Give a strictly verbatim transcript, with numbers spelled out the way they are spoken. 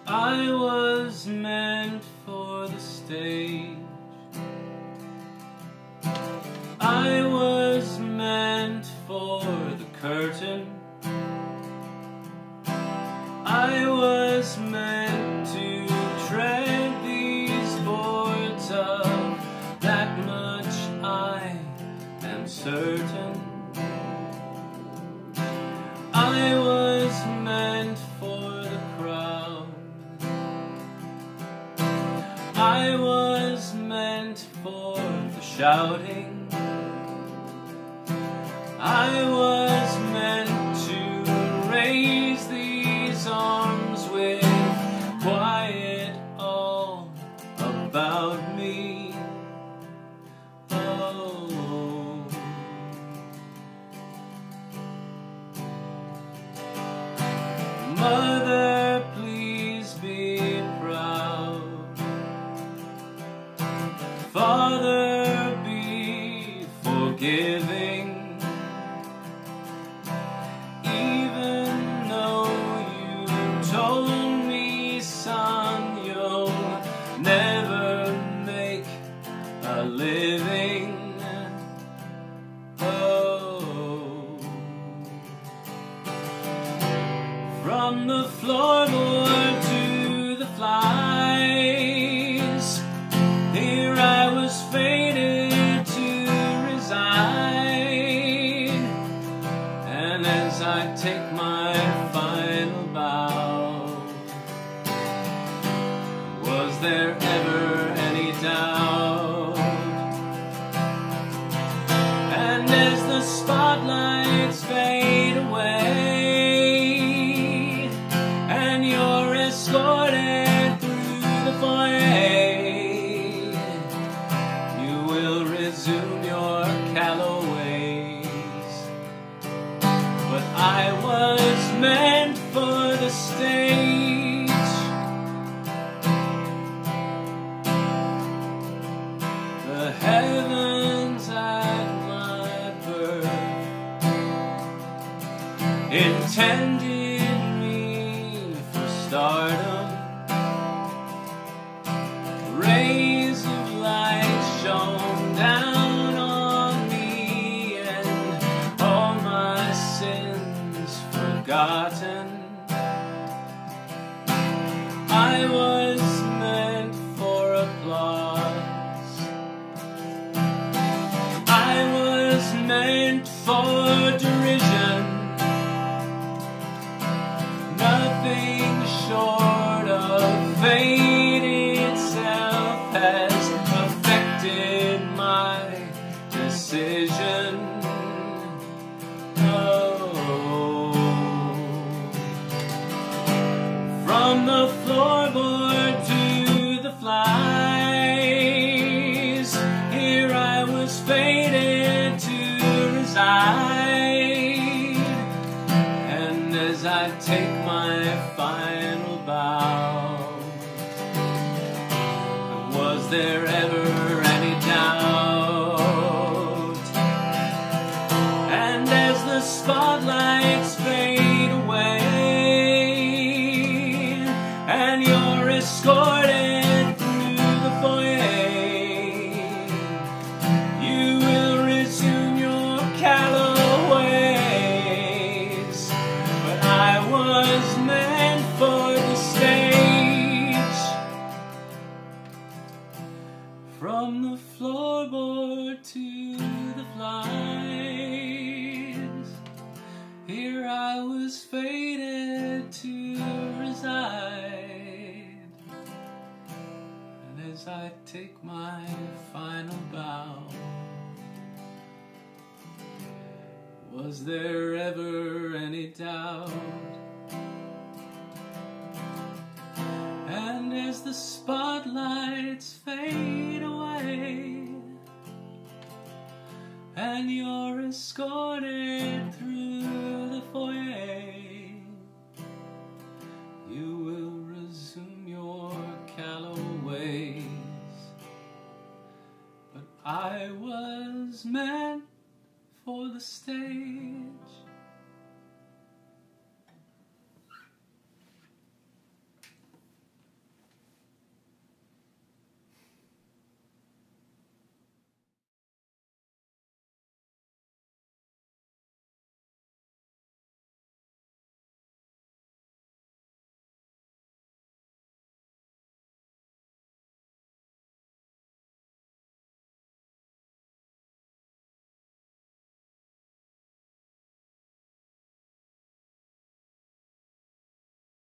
I was meant for the stage. I was meant for the curtain. I was meant to tread these boards of that much I am certain. I was meant for the crowd. I was meant for the shouting. I was meant to raise these arms with quiet all about me. Oh, Mother, please be proud. Father, be forgiving. Even though you told me, son, you'll never make a living. Oh, from the floorboard to the flies, here I was fated to reside. And as I take my final bow, was there ever any doubt? And as the spotlights fade away, and you're escorted through the foyer, you will resume your callow ways. But I was meant for the stage. The heavens at my birth intended me for stardom. Rays of light shone down on me, and all my sins forgotten. I was meant for applause. I was meant for derision. Nothing short of fate itself has affected my decision. From the floorboard to the flies, here I was fated to reside. And as I take my final bow, was there ever any doubt? And as the spotlights fade away, and you're escorted through the foyer, you will resume your callow ways. But I was meant for the stage. From the floorboard to the flies, here I was fated to reside. And as I take my final bow, was there ever any doubt? And as the spotlights fade away, and you're escorted through the foyer,